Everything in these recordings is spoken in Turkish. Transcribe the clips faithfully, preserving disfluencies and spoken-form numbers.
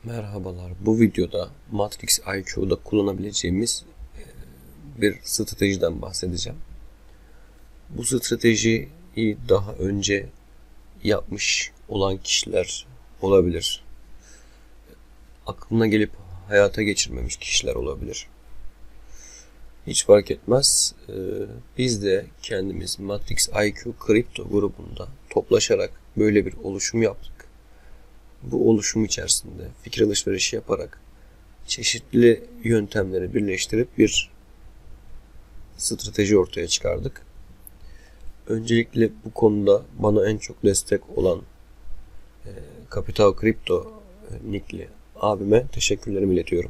Merhabalar. Bu videoda Matrix I Q'da kullanabileceğimiz bir stratejiden bahsedeceğim. Bu stratejiyi daha önce yapmış olan kişiler olabilir. Aklına gelip hayata geçirmemiş kişiler olabilir. Hiç fark etmez. Biz de kendimiz Matrix I Q kripto grubunda toplaşarak böyle bir oluşum yaptık. Bu oluşum içerisinde fikir alışverişi yaparak çeşitli yöntemleri birleştirip bir strateji ortaya çıkardık. Öncelikle bu konuda bana en çok destek olan e, Kapital Kripto e, nickli abime teşekkürlerimi iletiyorum.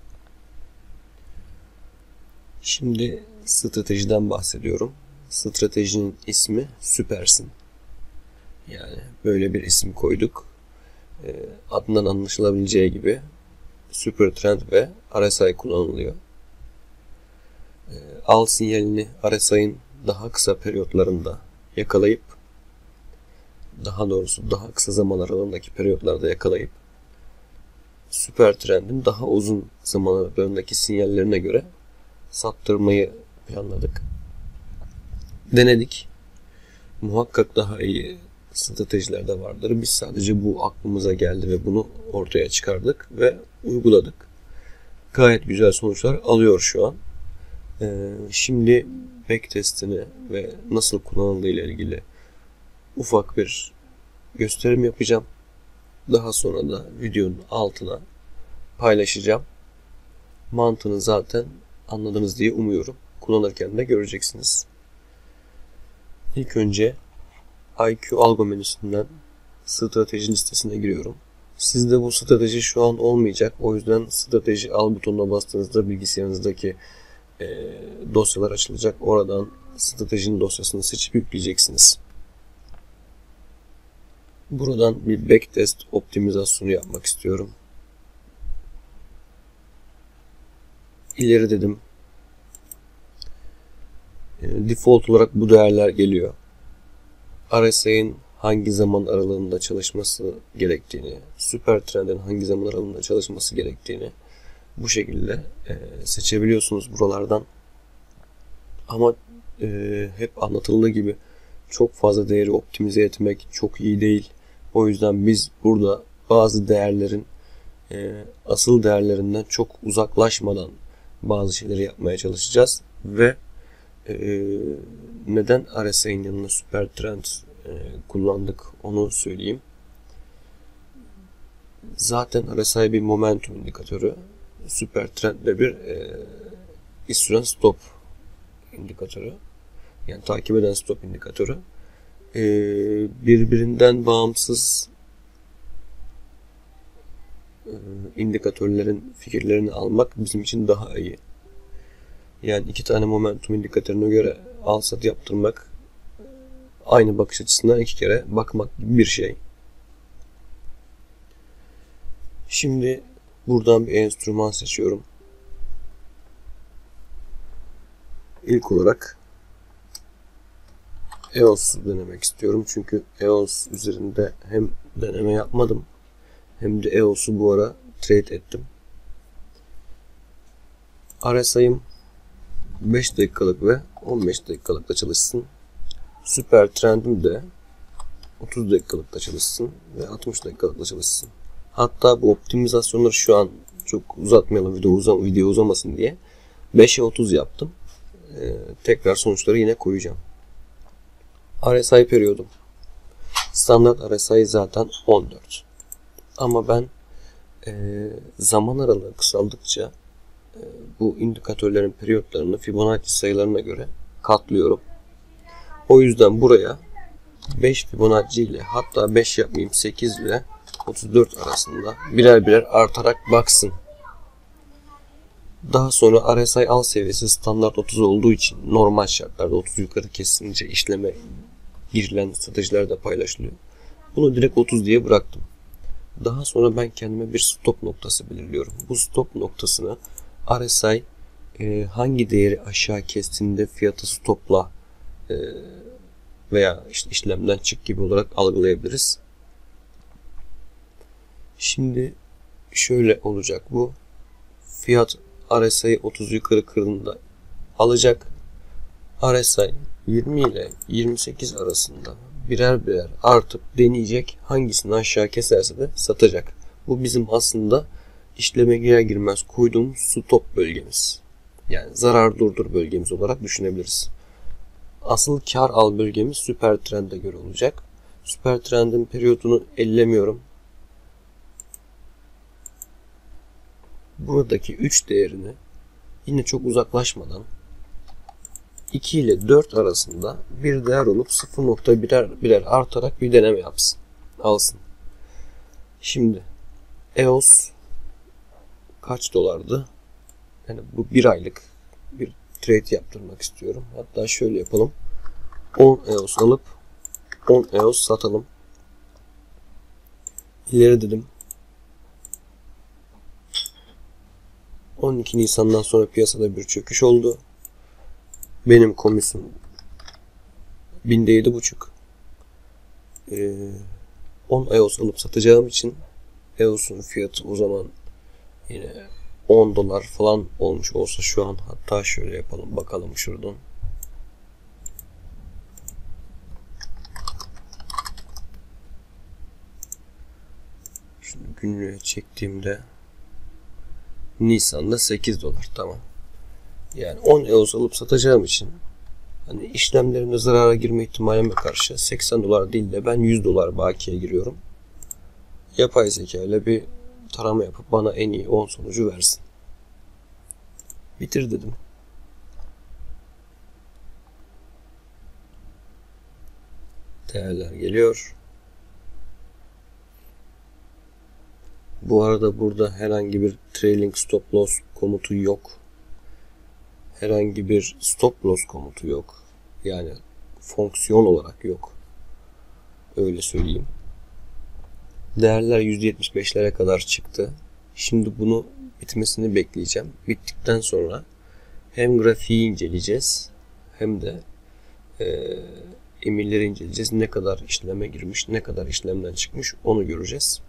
Şimdi stratejiden bahsediyorum. Stratejinin ismi Süpersin. Yani böyle bir isim koyduk. E, adından anlaşılabileceği gibi Super Trend ve R S I kullanılıyor. E, al sinyalini R S I'nin daha kısa periyotlarında yakalayıp, daha doğrusu daha kısa zaman aralığındaki periyotlarda yakalayıp, Super Trend'in daha uzun zaman aralığındaki sinyallerine göre sattırmayı planladık. Denedik. Muhakkak daha iyi stratejiler de vardır. Biz sadece bu aklımıza geldi ve bunu ortaya çıkardık ve uyguladık. Gayet güzel sonuçlar alıyor şu an. Ee, şimdi backtestini ve nasıl kullanıldığı ile ilgili ufak bir gösterim yapacağım. Daha sonra da videonun altına paylaşacağım. Mantığını zaten anladınız diye umuyorum. Kullanırken de göreceksiniz. İlk önce I Q algo menüsünden strateji listesine giriyorum. Sizde bu strateji şu an olmayacak. O yüzden strateji al butonuna bastığınızda bilgisayarınızdaki e, dosyalar açılacak. Oradan stratejinin dosyasını seçip yükleyeceksiniz. Buradan bir backtest optimizasyonu yapmak istiyorum. İleri dedim. E, default olarak bu değerler geliyor. R S I'nin hangi zaman aralığında çalışması gerektiğini, Super Trend'in hangi zaman aralığında çalışması gerektiğini bu şekilde e, seçebiliyorsunuz buralardan. Ama e, hep anlatıldığı gibi çok fazla değeri optimize etmek çok iyi değil. O yüzden biz burada bazı değerlerin e, asıl değerlerinden çok uzaklaşmadan bazı şeyleri yapmaya çalışacağız ve e, neden R S I'nin yanına Super Trend e, kullandık onu söyleyeyim. Zaten R S I bir momentum indikatörü. Super Trend de bir e, istiren stop indikatörü. Yani takip eden stop indikatörü. E, birbirinden bağımsız e, indikatörlerin fikirlerini almak bizim için daha iyi. Yani iki tane momentum indikatörüne göre al sat yaptırmak aynı bakış açısından iki kere bakmak gibi bir şey. Şimdi buradan bir enstrüman seçiyorum. İlk olarak E O S'u denemek istiyorum. Çünkü E O S üzerinde hem deneme yapmadım hem de E O S'u bu ara trade ettim. R S I'm beş dakikalık ve on beş dakikalıkta çalışsın. Super Trend'im de otuz dakikalıkta çalışsın ve altmış dakikalıkta çalışsın. Hatta bu optimizasyonları şu an çok uzatmayalım, video, uzam video uzamasın diye beşe otuz yaptım. Ee, tekrar sonuçları yine koyacağım. R S I periyodum. Standart R S I zaten on dört. Ama ben e, zaman aralığı kısaldıkça e, bu indikatörlerin periyotlarını Fibonacci sayılarına göre katlıyorum. O yüzden buraya beş Fibonacci ile, hatta beş yapmayayım, sekiz ile otuz dört arasında birer birer artarak baksın. Daha sonra R S I al seviyesi standart otuz olduğu için normal şartlarda otuz yukarı kesince işleme girilen stratejiler de paylaşılıyor. Bunu direkt otuz diye bıraktım. Daha sonra ben kendime bir stop noktası belirliyorum. Bu stop noktasını R S I e, hangi değeri aşağı kestiğinde fiyatı stopla e, veya işte işlemden çık gibi olarak algılayabiliriz. Şimdi şöyle olacak bu. Fiyat R S I'yi otuz yukarı kırdığında alacak. R S I yirmi ile yirmi sekiz arasında birer birer artıp deneyecek. Hangisini aşağı keserse de satacak. Bu bizim aslında işleme girer girmez koyduğumuz stop bölgemiz. Yani zarar durdur bölgemiz olarak düşünebiliriz. Asıl kar al bölgemiz süper trende göre olacak. Süper trendin periyodunu ellemiyorum. Buradaki üç değerini yine çok uzaklaşmadan iki ile dört arasında bir değer olup sıfır nokta birer birer artarak bir deneme yapsın. Alsın. Şimdi E O S kaç dolardı? Yani bu bir aylık bir trade yaptırmak istiyorum. Hatta şöyle yapalım. on E O S alıp on E O S satalım. İleri dedim. on iki Nisan'dan sonra piyasada bir çöküş oldu. Benim komisyon binde yedi buçuk. Ee, on E O S alıp satacağım için E O S'un fiyatı o zaman yine on dolar falan olmuş olsa şu an, hatta şöyle yapalım bakalım şuradan. Şimdi günlüğe çektiğimde Nisan'da sekiz dolar, tamam. Yani on E O S alıp satacağım için hani işlemlerimde zarara girme ihtimalime karşı seksen dolar değil de ben yüz dolar bakiye giriyorum. Yapay zeka ile bir tarama yapıp bana en iyi on sonucu versin. Bitir dedim. Değerler geliyor. Bu arada burada herhangi bir trailing stop loss komutu yok. Herhangi bir stop loss komutu yok. Yani fonksiyon olarak yok. Öyle söyleyeyim. Değerler yüzde yetmiş beşlere kadar çıktı. Şimdi bunu bitmesini bekleyeceğim. Bittikten sonra hem grafiği inceleyeceğiz hem de e, emirleri inceleyeceğiz. Ne kadar işleme girmiş, ne kadar işlemden çıkmış onu göreceğiz.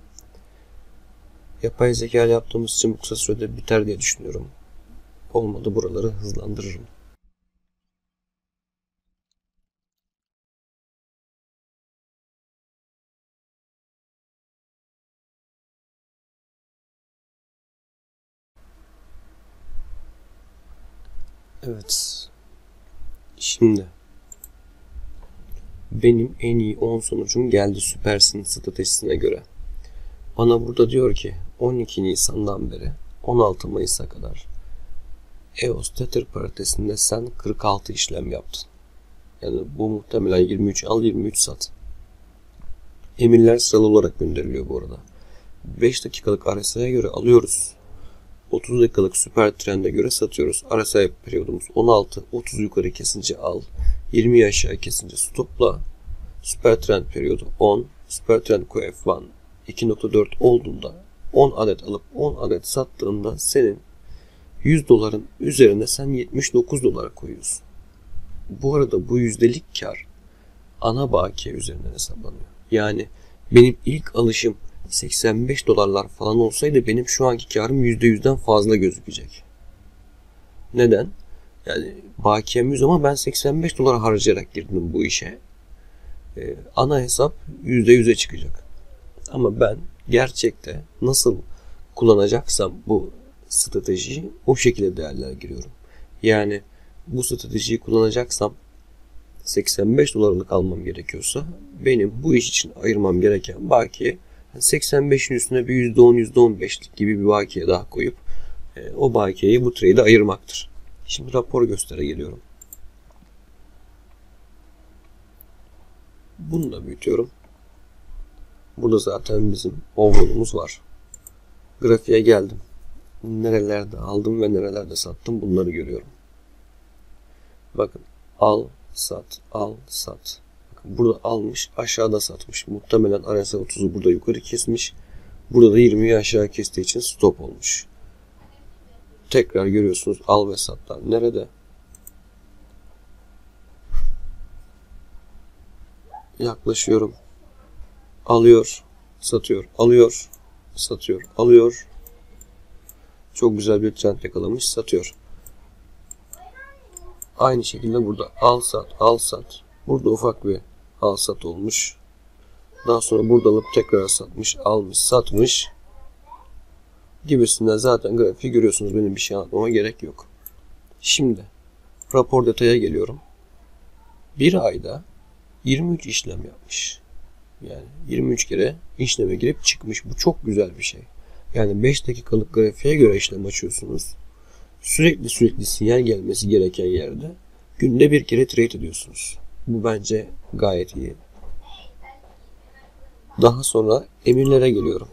Yapay zeka ile yaptığımız için bu kısa sürede biter diye düşünüyorum. Olmadı buraları hızlandırırım. Evet. Şimdi benim en iyi on sonucum geldi Süpersin stratejisine göre. Bana burada diyor ki on iki Nisan'dan beri on altı Mayıs'a kadar E O S Tether paritesinde sen kırk altı işlem yaptın. Yani bu muhtemelen yirmi üç al, yirmi üç sat. Emirler sıralı olarak gönderiliyor bu arada. beş dakikalık R S I'ye göre alıyoruz. otuz dakikalık süper trende göre satıyoruz. R S I periyodumuz on altı, otuz yukarı kesince al, yirmi aşağı kesince stopla. Süper trend periyodu on, süper trend Q F bir iki nokta dört olduğunda on adet alıp on adet sattığında senin yüz doların üzerine sen yetmiş dokuz dolar koyuyorsun. Bu arada bu yüzdelik kar ana bakiye üzerinden hesaplanıyor. Yani benim ilk alışım seksen beş dolarlar falan olsaydı benim şu anki karım yüzde yüzden fazla gözükecek. Neden? Yani bakiyem yüz ama ben seksen beş dolar harcayarak girdim bu işe. Ee, ana hesap yüzde yüze çıkacak. Ama ben gerçekte nasıl kullanacaksam bu stratejiyi o şekilde değerler giriyorum. Yani bu stratejiyi kullanacaksam seksen beş dolarlık almam gerekiyorsa benim bu iş için ayırmam gereken bakiye seksen beşin üstüne bir yüzde on yüzde on beşlik gibi bir bakiye daha koyup e, o bakiyeyi bu trade'e ayırmaktır. Şimdi rapor göstere geliyorum. Bunu da büyütüyorum. Burada zaten bizim overall'umuz var. Grafiğe geldim. Nerelerde aldım ve nerelerde sattım bunları görüyorum. Bakın al, sat, al, sat. Bakın burada almış, aşağıda satmış. Muhtemelen R S I otuzu burada yukarı kesmiş. Burada da yirmiyi aşağı kestiği için stop olmuş. Tekrar görüyorsunuz al ve satlar nerede? Yaklaşıyorum. Alıyor, satıyor, alıyor, satıyor. Alıyor. Çok güzel bir trend yakalamış, satıyor. Aynı şekilde burada al sat, al sat. Burada ufak bir al sat olmuş. Daha sonra burada alıp tekrar satmış, almış, satmış gibisinden zaten grafiği görüyorsunuz. Benim bir şey anlatmama gerek yok. Şimdi rapor detaya geliyorum. Bir ayda yirmi üç işlem yapmış. Yani yirmi üç kere işleme girip çıkmış. Bu çok güzel bir şey. Yani beş dakikalık grafiğe göre işlem açıyorsunuz. Sürekli sürekli sinyal gelmesi gereken yerde günde bir kere trade ediyorsunuz. Bu bence gayet iyi. Daha sonra emirlere geliyorum.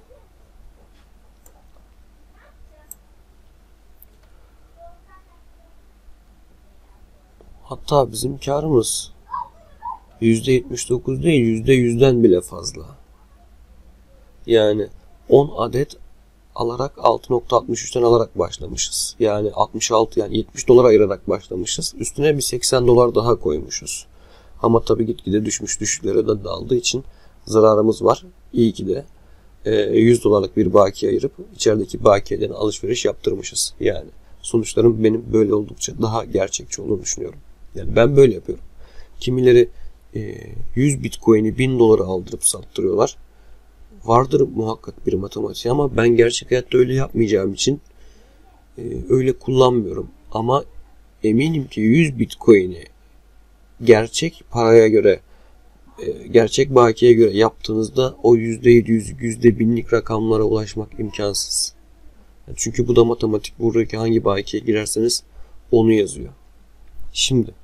Hatta bizim karımız yüzde yetmiş dokuz değil, yüzde yüzden bile fazla. Yani on adet alarak altı nokta altmış üçten alarak başlamışız. Yani altmış altı, yani yetmiş dolar ayırarak başlamışız. Üstüne bir seksen dolar daha koymuşuz. Ama tabii gitgide düşmüş, düşüklere de daldığı için zararımız var. İyi ki de yüz dolarlık bir bakiye ayırıp içerideki bakiyeden alışveriş yaptırmışız. Yani sonuçların benim böyle oldukça daha gerçekçi olduğunu düşünüyorum. Yani ben böyle yapıyorum. Kimileri yüz bitcoin'i bin dolara aldırıp sattırıyorlar. Vardır muhakkak bir matematiği ama ben gerçek hayatta öyle yapmayacağım için öyle kullanmıyorum. Ama eminim ki yüz bitcoin'i gerçek paraya göre, gerçek bakiye göre yaptığınızda o yüzde yedi yüz, yüzde binlik rakamlara ulaşmak imkansız. Çünkü bu da matematik. Buradaki hangi bakiye girerseniz onu yazıyor. Şimdi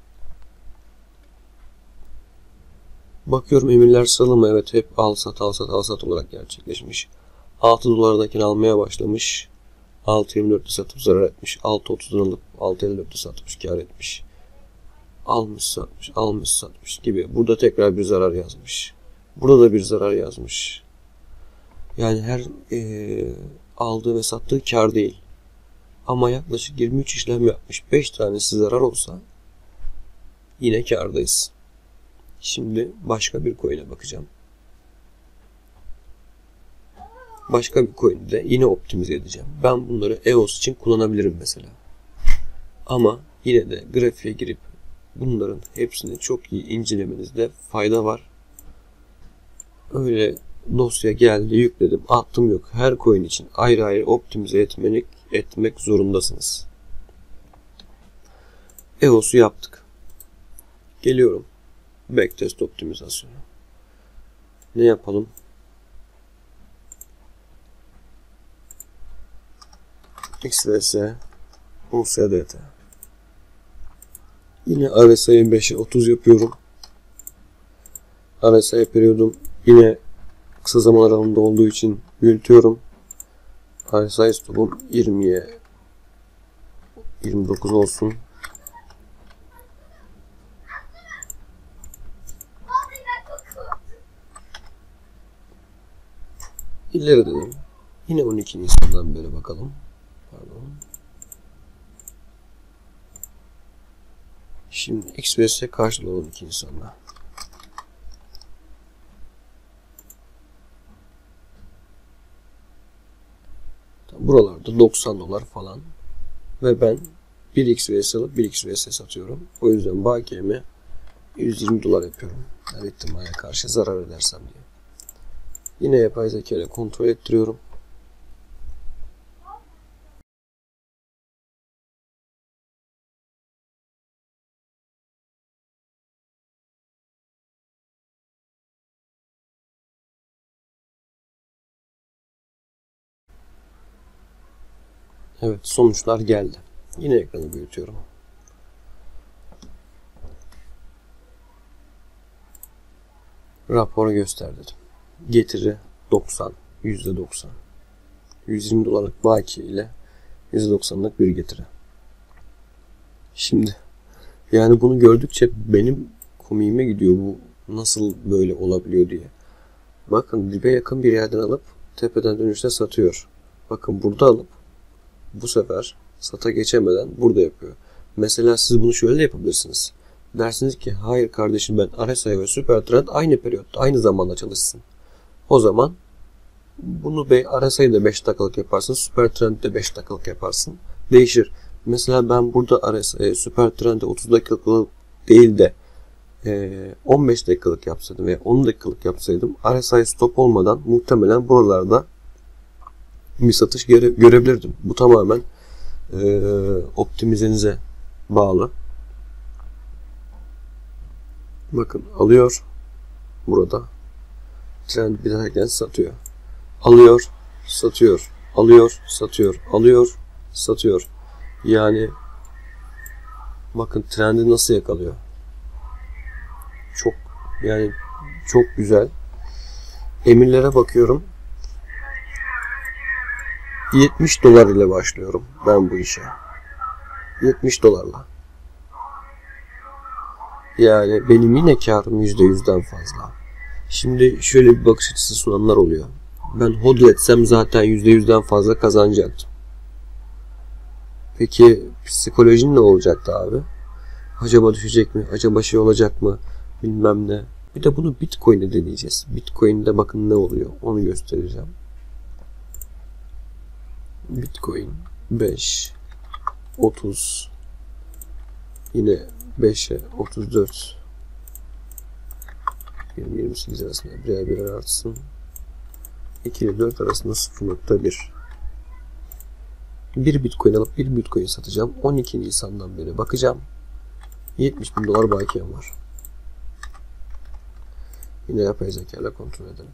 bakıyorum emirler sıralama, evet hep al sat al sat al sat olarak gerçekleşmiş. altı dolardakini almaya başlamış. altı yirmi dörtte satıp zarar etmiş. altı otuzdan alıp altı elli dörtte satmış, kar etmiş. Almış satmış, almış satmış gibi. Burada tekrar bir zarar yazmış. Burada da bir zarar yazmış. Yani her e, aldığı ve sattığı kar değil. Ama yaklaşık yirmi üç işlem yapmış. beş tanesi zarar olsa yine kardayız. Şimdi başka bir coin'e bakacağım. Başka bir coin'i de yine optimize edeceğim. Ben bunları E O S için kullanabilirim mesela. Ama yine de grafiğe girip bunların hepsini çok iyi incelemenizde fayda var. Öyle dosya geldi, yükledim, attım yok. Her coin için ayrı ayrı optimize etmek, etmek zorundasınız. E O S'u yaptık. Geliyorum. Backtest optimizasyonu. Ne yapalım? X V S U S D T. Yine R S I'yi beşe otuz yapıyorum. R S I periyodum yine kısa zaman aralığında olduğu için büyütüyorum. R S I stopum yirmiye yirmi dokuz olsun. İleri dedim. Yine on iki Nisan'dan beri bakalım. Pardon. Şimdi X V S karşılığı on iki Nisan'da. Buralarda doksan dolar falan. Ve ben bir X V S alıp bir X V S satıyorum. O yüzden bakiyemi yüz yirmi dolar yapıyorum. Her ihtimale karşı zarar edersem diye. Yine yapay zeka ile kontrol ettiriyorum. Evet, sonuçlar geldi. Yine ekranı büyütüyorum. Raporu göster dedim. Getiri doksan, yüzde doksan. yüz yirmi dolarlık bakiye ile yüzde doksanlık bir getiri. Şimdi yani bunu gördükçe benim komiğime gidiyor, bu nasıl böyle olabiliyor diye. Bakın dibe yakın bir yerden alıp tepeden dönüşte satıyor. Bakın burada alıp bu sefer sata geçemeden burada yapıyor. Mesela siz bunu şöyle de yapabilirsiniz. Dersiniz ki hayır kardeşim, ben R S I ve Süper Trend aynı periyotta, aynı zamanda çalışsın. O zaman Bunu R S I'yi de beş dakikalık yaparsın. Süper Trend'i de beş dakikalık yaparsın. Değişir. Mesela ben burada R S I, Süper Trend'de otuz dakikalık değil de on beş dakikalık yapsaydım veya on dakikalık yapsaydım R S I stop olmadan muhtemelen buralarda bir satış göre, görebilirdim. Bu tamamen e, optimizenize bağlı. Bakın alıyor. Burada. Trend biterken satıyor. Alıyor. Satıyor. Alıyor. Satıyor. Alıyor. Satıyor. Yani bakın trendi nasıl yakalıyor. Çok yani çok güzel. Emirlere bakıyorum. yetmiş dolar ile başlıyorum ben bu işe. yetmiş dolarla. Yani benim yine karım yüzde yüzden fazla. Şimdi şöyle bir bakış açısı sunanlar oluyor. Ben hodl etsem zaten yüzde yüzden fazla kazanacaktım. Peki psikolojin ne olacaktı abi? Acaba düşecek mi? Acaba şey olacak mı? Bilmem ne. Bir de bunu Bitcoin'de deneyeceğiz. Bitcoin'de bakın ne oluyor. Onu göstereceğim. Bitcoin beş, otuz, yine beşe otuz dört, yirmi yirmi sekiz arasında birer birer artsın. iki ile dört arasında sıfır nokta bir. Bir Bitcoin alıp bir Bitcoin satacağım. on iki Nisan'dan beri bakacağım. yetmiş bin dolar bakiyem var. Yine yapay zeka ile kontrol edelim.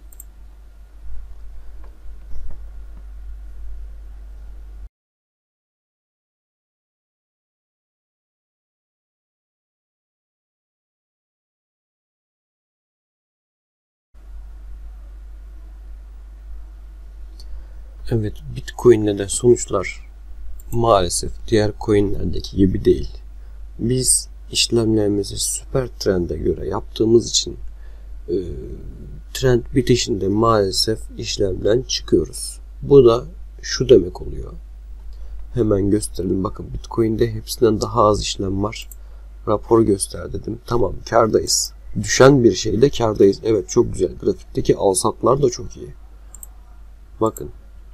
Evet, Bitcoin'le de sonuçlar maalesef diğer coinlerdeki gibi değil. Biz işlemlerimizi süper trende göre yaptığımız için e, trend bitişinde maalesef işlemden çıkıyoruz. Bu da şu demek oluyor. Hemen gösterelim. Bakın Bitcoin'de hepsinden daha az işlem var. Rapor göster dedim. Tamam, kârdayız. Düşen bir şeyde kârdayız. Evet, çok güzel. Grafikteki alsatlar da çok iyi. Bakın.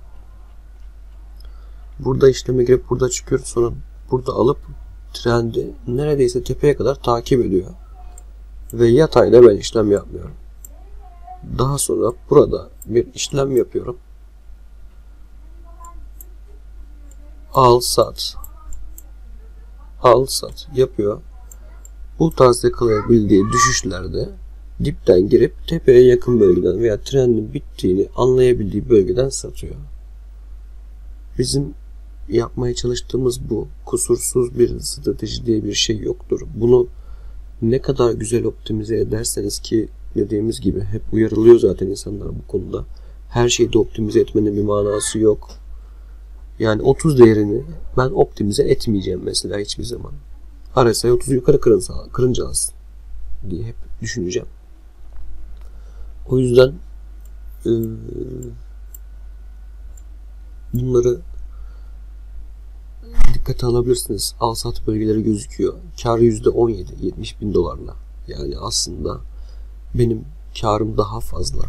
Burada işleme girip burada çıkıyoruz. Sonra burada alıp trendi neredeyse tepeye kadar takip ediyor. Ve yatayda ben işlem yapmıyorum. Daha sonra burada bir işlem yapıyorum. Al sat. Al sat yapıyor. Bu tarz yakalayabildiği düşüşlerde dipten girip tepeye yakın bölgeden veya trendin bittiğini anlayabildiği bölgeden satıyor. Bizim yapmaya çalıştığımız bu. Kusursuz bir strateji diye bir şey yoktur. Bunu ne kadar güzel optimize ederseniz, ki dediğimiz gibi hep uyarılıyor zaten insanlar bu konuda. Her şeyi de optimize etmenin bir manası yok. Yani otuz değerini ben optimize etmeyeceğim mesela hiçbir zaman. R S I otuzu yukarı kırınca, kırınca alsın diye hep düşüneceğim. O yüzden e, bunları dikkate alabilirsiniz. Al sat bölgeleri gözüküyor. Kar yüzde on yedi, yetmiş bin dolarla. Yani aslında benim karım daha fazla.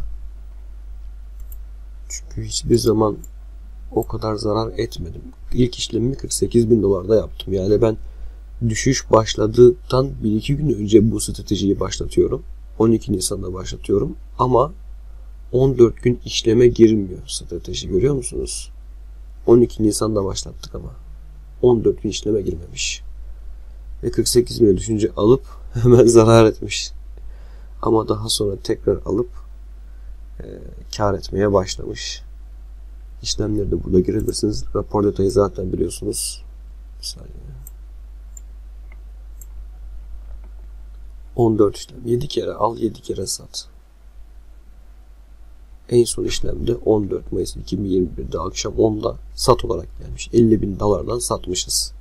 Çünkü hiçbir zaman o kadar zarar etmedim. İlk işlemimi kırk sekiz bin dolarda yaptım. Yani ben düşüş başladıktan bir iki gün önce bu stratejiyi başlatıyorum. on iki Nisan'da başlatıyorum. Ama on dört gün işleme girmiyor strateji, görüyor musunuz? on iki Nisan'da başlattık ama on dört gün işleme girmemiş. Ve kırk sekiz bine düşünce alıp hemen zarar etmiş. Ama daha sonra tekrar alıp e, kar etmeye başlamış. İşlemleri de burada girebilirsiniz. Rapor detayı zaten biliyorsunuz. Bir saniye. on dört işlem. yedi kere al, yedi kere sat. En son işlemde on dört Mayıs iki bin yirmi bir'de akşam onda sat olarak gelmiş. elli bin dolardan satmışız.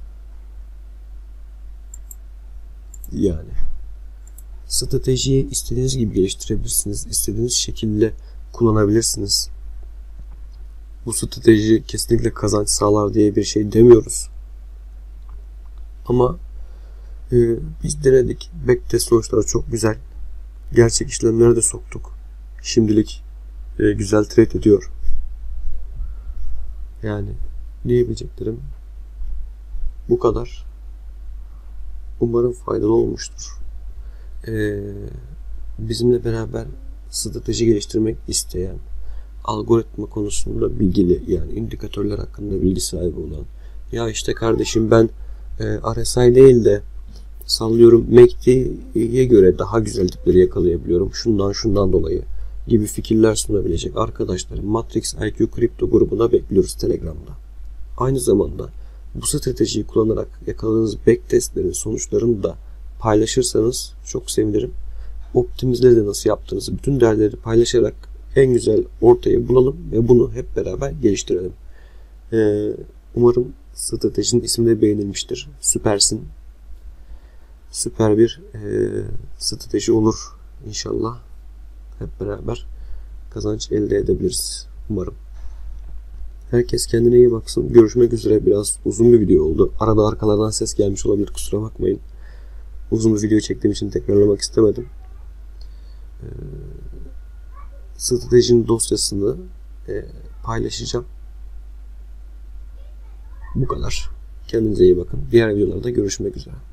Yani stratejiyi istediğiniz gibi geliştirebilirsiniz. İstediğiniz şekilde kullanabilirsiniz. Bu strateji kesinlikle kazanç sağlar diye bir şey demiyoruz. Ama e, biz denedik. Backtest sonuçları çok güzel. Gerçek işlemlere de soktuk. Şimdilik e, güzel trade ediyor. Yani diyebileceklerim bu kadar. Umarım faydalı olmuştur. Ee, bizimle beraber strateji geliştirmek isteyen, algoritma konusunda bilgili, yani indikatörler hakkında bilgi sahibi olan, ya işte kardeşim ben e, R S I değil de sallıyorum M A C D'ye göre daha güzel dipleri yakalayabiliyorum, şundan şundan dolayı gibi fikirler sunabilecek arkadaşlarım Matrix I Q Kripto grubuna bekliyoruz Telegram'da. Aynı zamanda bu stratejiyi kullanarak yakaladığınız backtestlerin sonuçlarını da paylaşırsanız çok sevinirim. Optimizleri de nasıl yaptığınızı, bütün değerleri paylaşarak en güzel ortaya bulalım ve bunu hep beraber geliştirelim. Ee, umarım stratejinin ismi de beğenilmiştir. Süpersin. Süper bir e, strateji olur inşallah. Hep beraber kazanç elde edebiliriz. Umarım. Herkes kendine iyi baksın. Görüşmek üzere. Biraz uzun bir video oldu. Arada arkalardan ses gelmiş olabilir. Kusura bakmayın. Uzun bir video çektiğim için tekrarlamak istemedim. Ee, stratejinin dosyasını e, paylaşacağım. Bu kadar. Kendinize iyi bakın. Diğer videolarda görüşmek üzere.